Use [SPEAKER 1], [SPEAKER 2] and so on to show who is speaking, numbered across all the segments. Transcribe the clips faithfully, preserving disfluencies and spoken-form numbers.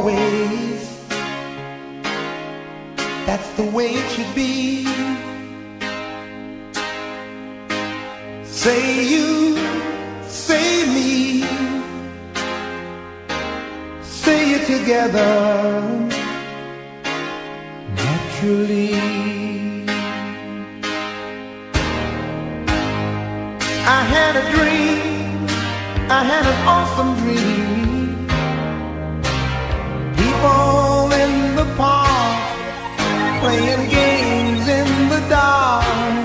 [SPEAKER 1] always. That's the way it should be. Say you, say me, say it together naturally. I had a dream, I had an awesome dream. People in the park playing games in the dark,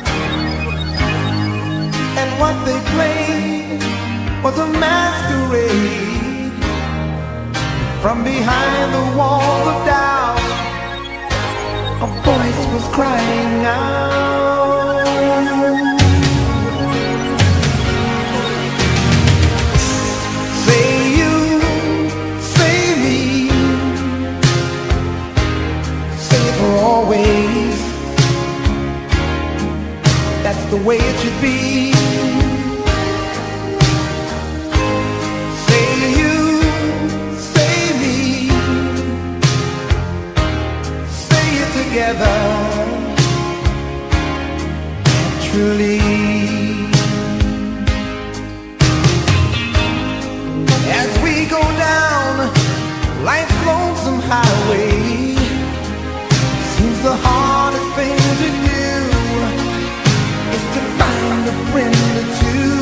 [SPEAKER 1] and what they played was a masquerade. From behind the walls of doubt, a voice was crying out. Say you, say me, say it for always. That's the way it should be. Say you, say me, say it together naturally. As we go down life's lonesome highway, seems the hardest thing to do is to find a friend or two.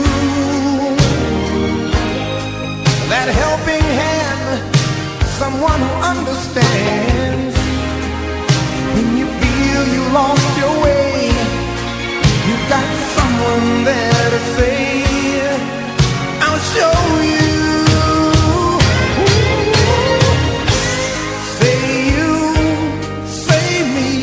[SPEAKER 1] That helping hand, someone who understands. When you feel you lost your way, you've got someone there to say, I'll show you. Say you, say me,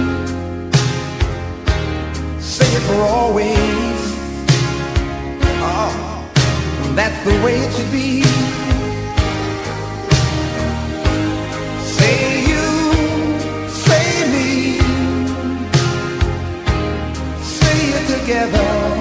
[SPEAKER 1] say it for always. Oh, that's the way it should be. Say you, say me, say it together